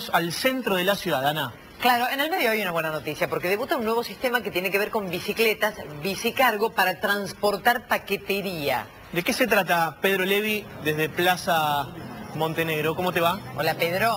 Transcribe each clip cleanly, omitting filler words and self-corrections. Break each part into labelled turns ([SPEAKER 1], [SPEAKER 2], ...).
[SPEAKER 1] Vamos al centro de la ciudad, Ana.
[SPEAKER 2] Claro, en el medio hay una buena noticia, porque debuta un nuevo sistema que tiene que ver con bicicletas, bicicargo, para transportar paquetería.
[SPEAKER 1] ¿De qué se trata, Pedro Levi, desde Plaza Montenegro? ¿Cómo te va?
[SPEAKER 2] Hola, Pedro.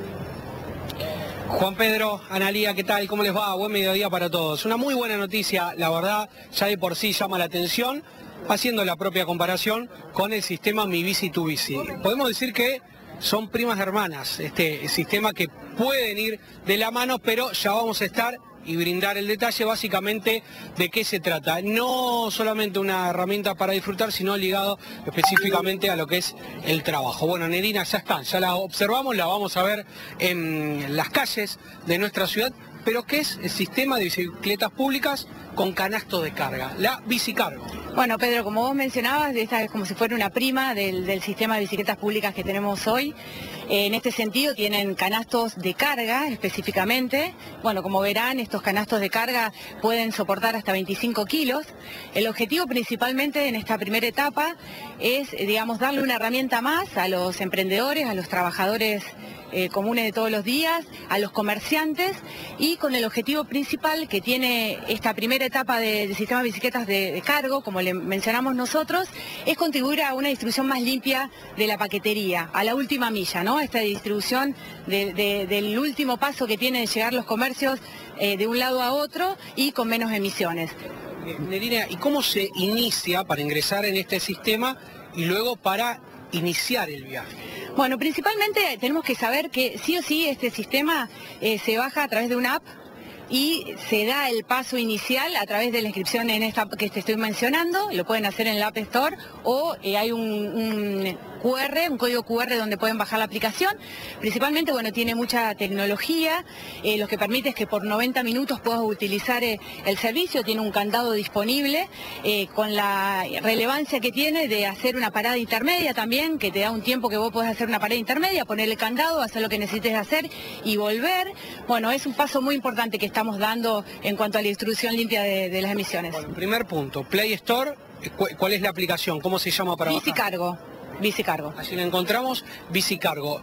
[SPEAKER 3] Juan Pedro, Analía, ¿qué tal? ¿Cómo les va? Buen mediodía para todos. Una muy buena noticia, la verdad, ya de por sí llama la atención, haciendo la propia comparación con el sistema Mi Bici Tu Bici. Podemos decir que son primas hermanas, este sistema que pueden ir de la mano, pero ya vamos a estar y brindar el detalle básicamente de qué se trata. No solamente una herramienta para disfrutar, sino ligado específicamente a lo que es el trabajo. Bueno, Nerina, ya está, ya la observamos, la vamos a ver en las calles de nuestra ciudad, pero ¿qué es el sistema de bicicletas públicas con canastos de carga? La Bicicargo.
[SPEAKER 4] Bueno, Pedro, como vos mencionabas, esta es como si fuera una prima del sistema de bicicletas públicas que tenemos hoy. En este sentido tienen canastos de carga específicamente. Bueno, como verán, estos canastos de carga pueden soportar hasta 25 kilos. El objetivo principalmente en esta primera etapa es, digamos, darle una herramienta más a los emprendedores, a los trabajadores comunes de todos los días, a los comerciantes, y con el objetivo principal que tiene esta primera etapa del sistema de bicicletas de cargo, como le mencionamos nosotros, es contribuir a una distribución más limpia de la paquetería, a la última milla, ¿no? Esta distribución del último paso que tienen de llegar los comercios de un lado a otro y con menos emisiones.
[SPEAKER 3] Nerina, ¿y cómo se inicia para ingresar en este sistema y luego para iniciar el viaje?
[SPEAKER 4] Bueno, principalmente tenemos que saber que sí o sí este sistema se baja a través de una app y se da el paso inicial a través de la inscripción en esta que te estoy mencionando. Lo pueden hacer en la App Store o hay un QR, un código QR donde pueden bajar la aplicación. Principalmente, bueno, tiene mucha tecnología, lo que permite es que por 90 minutos puedas utilizar el servicio. Tiene un candado disponible con la relevancia que tiene de hacer una parada intermedia también, que te da un tiempo que vos podés hacer una parada intermedia, poner el candado, hacer lo que necesites hacer y volver. Bueno, es un paso muy importante que estamos dando en cuanto a la distribución limpia de las emisiones.
[SPEAKER 3] Bueno, primer punto, Play Store, ¿cuál es la aplicación? ¿Cómo se llama para bajar?
[SPEAKER 4] Bicicargo. Bicicargo.
[SPEAKER 3] Allí la encontramos, Bicicargo.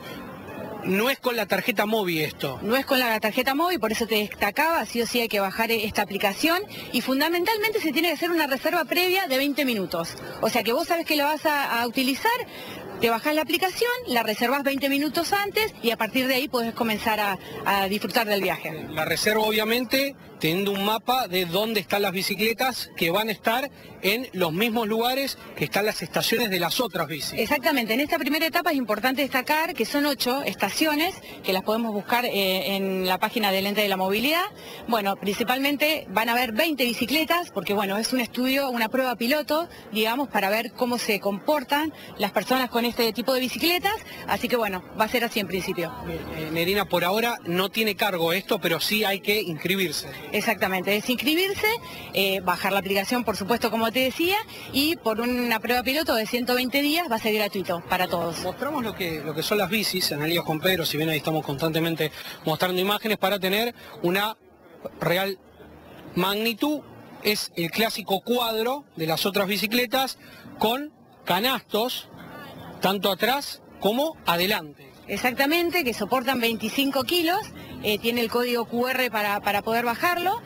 [SPEAKER 3] No es con la tarjeta móvil esto.
[SPEAKER 4] No es con la tarjeta móvil, por eso te destacaba, sí o sí hay que bajar esta aplicación y fundamentalmente se tiene que hacer una reserva previa de 20 minutos. O sea que vos sabés que la vas a utilizar, te bajás la aplicación, la reservas 20 minutos antes y a partir de ahí podés comenzar a disfrutar del viaje.
[SPEAKER 3] La reserva obviamente teniendo un mapa de dónde están las bicicletas que van a estar en los mismos lugares que están las estaciones de las otras bicis.
[SPEAKER 4] Exactamente, en esta primera etapa es importante destacar que son 8 estaciones que las podemos buscar en la página del Ente de la Movilidad. Bueno, principalmente van a haber 20 bicicletas porque bueno, es un estudio, una prueba piloto, digamos, para ver cómo se comportan las personas con este tipo de bicicletas, así que bueno, va a ser así en principio.
[SPEAKER 3] Nerina, por ahora no tiene cargo esto, pero sí hay que inscribirse.
[SPEAKER 4] Exactamente, es inscribirse, bajar la aplicación por supuesto como te decía, y por una prueba piloto de 120 días va a ser gratuito para todos.
[SPEAKER 3] Mostramos lo que son las bicis, Analía, Juan Pedro, si bien ahí estamos constantemente mostrando imágenes para tener una real magnitud. Es el clásico cuadro de las otras bicicletas con canastos, tanto atrás como adelante.
[SPEAKER 4] Exactamente, que soportan 25 kilos, tiene el código QR para poder bajarlo.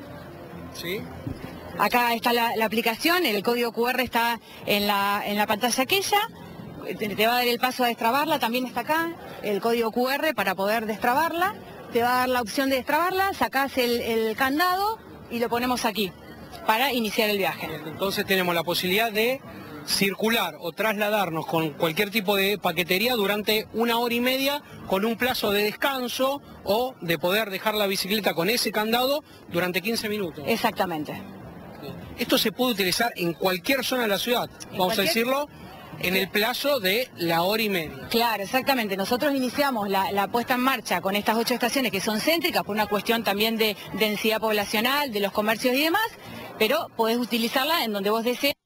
[SPEAKER 3] ¿Sí?
[SPEAKER 4] Acá está la aplicación, el código QR está en la pantalla aquella, te va a dar el paso a destrabarla, también está acá, el código QR para poder destrabarla, te va a dar la opción de destrabarla, sacás el candado y lo ponemos aquí para iniciar el viaje.
[SPEAKER 3] Entonces tenemos la posibilidad de circular o trasladarnos con cualquier tipo de paquetería durante 1 hora y media con un plazo de descanso o de poder dejar la bicicleta con ese candado durante 15 minutos.
[SPEAKER 4] Exactamente.
[SPEAKER 3] Esto se puede utilizar en cualquier zona de la ciudad, vamos a decirlo, en el plazo de la hora y media.
[SPEAKER 4] Claro, exactamente. Nosotros iniciamos la puesta en marcha con estas 8 estaciones que son céntricas por una cuestión también de densidad poblacional, de los comercios y demás, pero podés utilizarla en donde vos desees.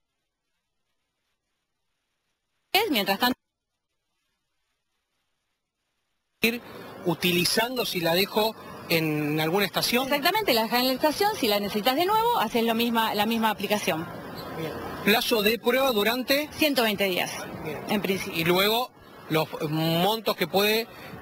[SPEAKER 4] Mientras tanto,
[SPEAKER 3] ir utilizando si la dejo en alguna estación.
[SPEAKER 4] Exactamente, la dejas en la estación, si la necesitas de nuevo, haces la misma aplicación.
[SPEAKER 3] Bien. Plazo de prueba durante
[SPEAKER 4] 120 días,
[SPEAKER 3] bien,
[SPEAKER 4] en principio.
[SPEAKER 3] Y luego los montos que puede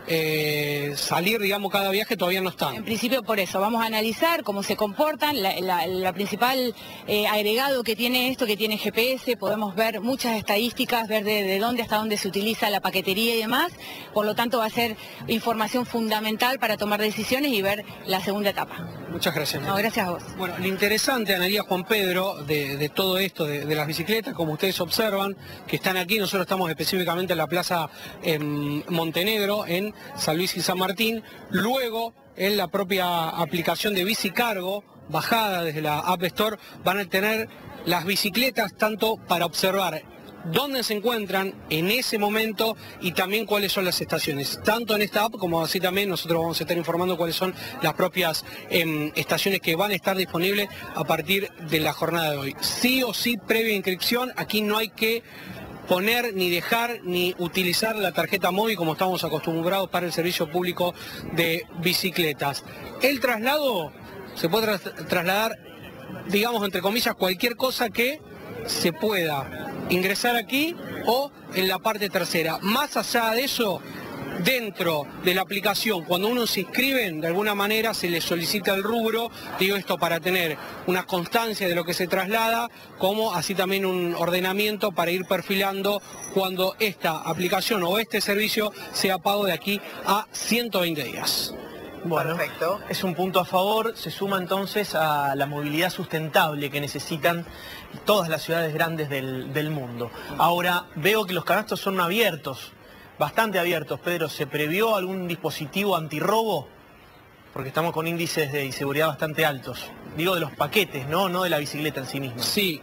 [SPEAKER 3] salir, digamos, cada viaje todavía no están.
[SPEAKER 4] En principio por eso, vamos a analizar cómo se comportan, la principal agregado que tiene esto, que tiene GPS, podemos ver muchas estadísticas, ver de dónde hasta dónde se utiliza la paquetería y demás, por lo tanto va a ser información fundamental para tomar decisiones y ver la segunda etapa.
[SPEAKER 3] Muchas gracias.
[SPEAKER 4] No, gracias a vos.
[SPEAKER 3] Bueno, lo interesante, Analía, Juan Pedro, de todo esto, de las bicicletas, como ustedes observan, que están aquí, nosotros estamos específicamente en la Plaza Montenegro, en San Luis y San Martín, luego en la propia aplicación de Bicicargo, bajada desde la App Store, van a tener las bicicletas tanto para observar dónde se encuentran en ese momento y también cuáles son las estaciones. Tanto en esta app como así también nosotros vamos a estar informando cuáles son las propias estaciones que van a estar disponibles a partir de la jornada de hoy. Sí o sí, previa inscripción, aquí no hay que poner, ni dejar, ni utilizar la tarjeta móvil como estamos acostumbrados para el servicio público de bicicletas. El traslado se puede trasladar, digamos, entre comillas, cualquier cosa que se pueda ingresar aquí o en la parte trasera. Más allá de eso, dentro de la aplicación, cuando uno se inscribe, de alguna manera se le solicita el rubro, digo esto para tener una constancia de lo que se traslada, como así también un ordenamiento para ir perfilando cuando esta aplicación o este servicio sea pago de aquí a 120 días.
[SPEAKER 1] Bueno,
[SPEAKER 2] Perfecto.
[SPEAKER 1] Es un punto a favor, se suma entonces a la movilidad sustentable que necesitan todas las ciudades grandes del mundo. Ahora, veo que los canastos son abiertos, bastante abiertos. Pedro, ¿se previó algún dispositivo antirrobo? Porque estamos con índices de inseguridad bastante altos. Digo de los paquetes, no de la bicicleta en sí misma.
[SPEAKER 3] Sí.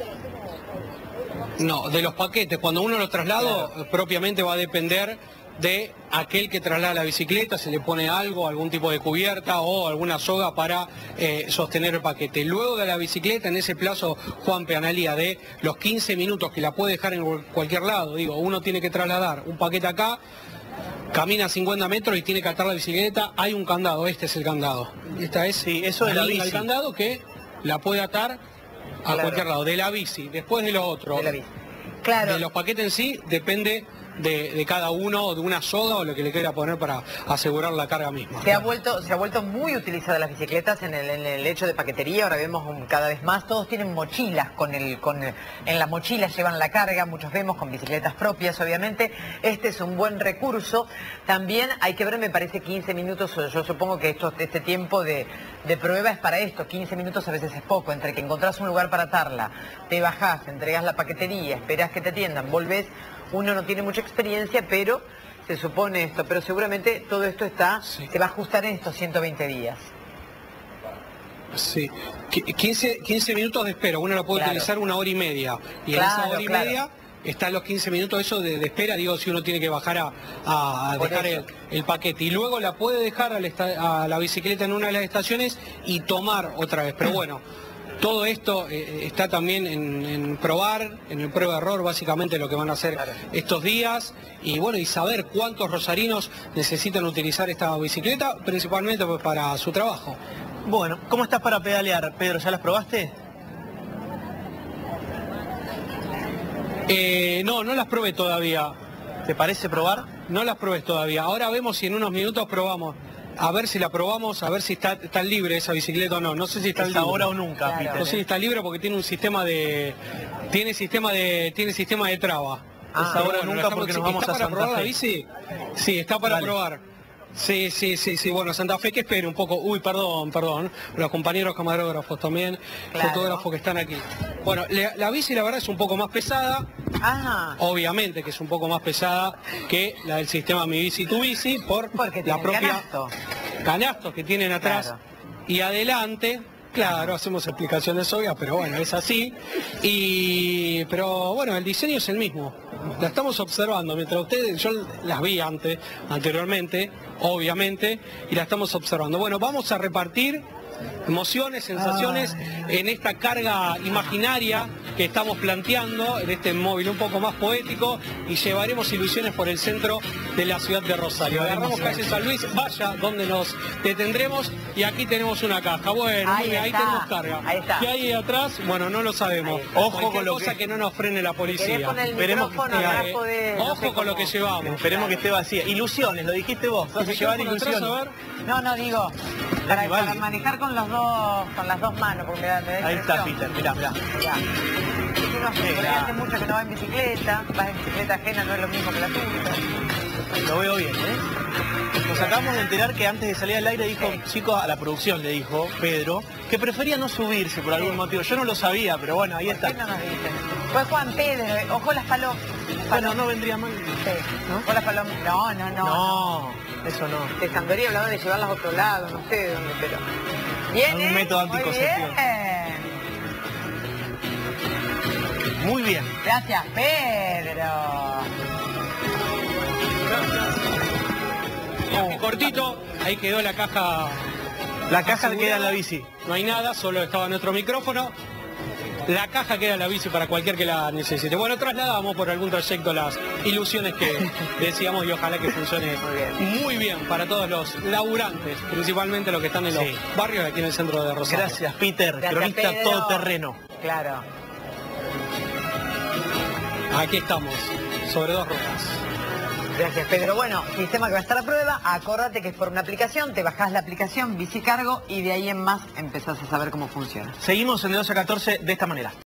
[SPEAKER 3] No, de los paquetes, cuando uno los traslada, claro, propiamente va a depender de aquel que traslada la bicicleta, se le pone algo, algún tipo de cubierta o alguna soga para sostener el paquete. Luego de la bicicleta, en ese plazo, Juan Analía, de los 15 minutos que la puede dejar en cualquier lado, digo, uno tiene que trasladar un paquete acá, camina 50 metros y tiene que atar la bicicleta, hay un candado, este es el candado. Esta es
[SPEAKER 1] sí, eso de la bici.
[SPEAKER 3] El candado que la puede atar a
[SPEAKER 2] claro,
[SPEAKER 3] cualquier lado, de la bici, después de lo otro.
[SPEAKER 2] De la bici. Claro.
[SPEAKER 3] De los paquetes en sí depende de cada uno, de una soga o lo que le quiera poner para asegurar la carga misma.
[SPEAKER 2] Se ha vuelto muy utilizada las bicicletas en el hecho de paquetería. Ahora vemos cada vez más, todos tienen mochilas, en las mochilas llevan la carga, muchos vemos con bicicletas propias, obviamente. Este es un buen recurso. También hay que ver, me parece, 15 minutos, yo supongo que este tiempo de prueba es para esto. 15 minutos a veces es poco, entre que encontrás un lugar para atarla, te bajás, entregas la paquetería, esperás que te atiendan, volvés. Uno no tiene mucha experiencia, pero se supone esto. Pero seguramente todo esto se va a ajustar en estos 120 días.
[SPEAKER 3] Sí, 15 minutos de espera. Uno lo puede utilizar 1 hora y media. Y en esa hora y media están los 15 minutos eso de espera, digo, si uno tiene que bajar a dejar el paquete. Y luego la puede dejar a la bicicleta en una de las estaciones y tomar otra vez. Pero bueno, todo esto está también en probar, en el prueba-error, básicamente lo que van a hacer estos días. Y bueno, y saber cuántos rosarinos necesitan utilizar esta bicicleta, principalmente pues para su trabajo.
[SPEAKER 1] Bueno, ¿cómo estás para pedalear, Pedro? ¿Ya las probaste?
[SPEAKER 3] No las probé todavía.
[SPEAKER 1] ¿Te parece probar?
[SPEAKER 3] No las probé todavía. Ahora vemos si en unos minutos probamos. A ver si la probamos, a ver si está libre esa bicicleta o no. No sé si está libre.
[SPEAKER 1] Ahora o nunca,
[SPEAKER 2] claro.
[SPEAKER 1] Peter.
[SPEAKER 3] No sé si está libre porque tiene un sistema de... Tiene sistema de traba.
[SPEAKER 1] Ahora o nunca porque nos vamos a Santa Fe.
[SPEAKER 3] ¿Está para probar la bici? Sí, está para probar. Sí, bueno, Santa Fe que espere un poco. Uy, perdón, los compañeros camarógrafos también, fotógrafos que están aquí. Bueno, la bici la verdad es un poco más pesada, obviamente que es un poco más pesada que la del sistema Mi Bici Tu Bici, porque la propia canastos que tienen atrás y adelante. Claro, hacemos explicaciones obvias, pero bueno, es así. Pero bueno, el diseño es el mismo. La estamos observando, mientras ustedes, yo las vi anteriormente, obviamente, y la estamos observando. Bueno, vamos a repartir emociones, sensaciones en esta carga imaginaria que estamos planteando, en este móvil un poco más poético, y llevaremos ilusiones por el centro de la ciudad de Rosario. Agarramos calle San Luis, vaya donde nos detendremos, y aquí tenemos una caja. Bueno, ahí tenemos carga.
[SPEAKER 2] Ahí está.
[SPEAKER 3] ¿Qué hay atrás? Bueno, no lo sabemos.
[SPEAKER 1] Ojo con lo
[SPEAKER 3] que no nos frene la policía.
[SPEAKER 1] Esperemos que
[SPEAKER 3] ojo con lo que llevamos.
[SPEAKER 1] Esperemos que esté vacía. Ilusiones, lo dijiste vos. Vas a llevar ilusiones.
[SPEAKER 2] No, digo, para manejar con las dos manos, porque me da
[SPEAKER 1] ahí está, Peter, mirá.
[SPEAKER 2] Uno hace mucho que no va en bicicleta, vas en bicicleta ajena, no es lo mismo que la tuya.
[SPEAKER 1] Lo veo bien, ¿eh? Nos acabamos de enterar que antes de salir al aire dijo, chicos, a la producción le dijo Pedro, que prefería no subirse por algún motivo. Yo no lo sabía, pero bueno, ahí está.
[SPEAKER 2] ¿Por qué no nos dicen? Pues Juan Pedro, ojo las palomas.
[SPEAKER 1] Bueno, no vendría mal.
[SPEAKER 2] Sí, ¿no? Ojo las palomas. No.
[SPEAKER 1] No, eso no.
[SPEAKER 2] De Sandoría hablaba de llevarlas a otro lado, no sé de dónde, pero... Bien,
[SPEAKER 1] un método anticonceptivo. Muy bien.
[SPEAKER 2] Gracias, Pedro.
[SPEAKER 3] Cortito, ahí quedó la caja.
[SPEAKER 1] La caja queda en la bici.
[SPEAKER 3] No hay nada, solo estaba nuestro micrófono. La caja queda en la bici para cualquier que la necesite. Bueno, trasladamos por algún trayecto las ilusiones que decíamos, y ojalá que funcione muy bien para todos los laburantes, principalmente los que están en los barrios aquí en el centro de Rosario.
[SPEAKER 1] Gracias, Peter. Cronista todoterreno.
[SPEAKER 2] Claro.
[SPEAKER 3] Aquí estamos, sobre dos ruedas.
[SPEAKER 2] Gracias, Pedro. Bueno, sistema que va a estar a prueba. Acordate que es por una aplicación, te bajás la aplicación, Bicicargo, y de ahí en más empezás a saber cómo funciona.
[SPEAKER 1] Seguimos en de 12 a 14 de esta manera.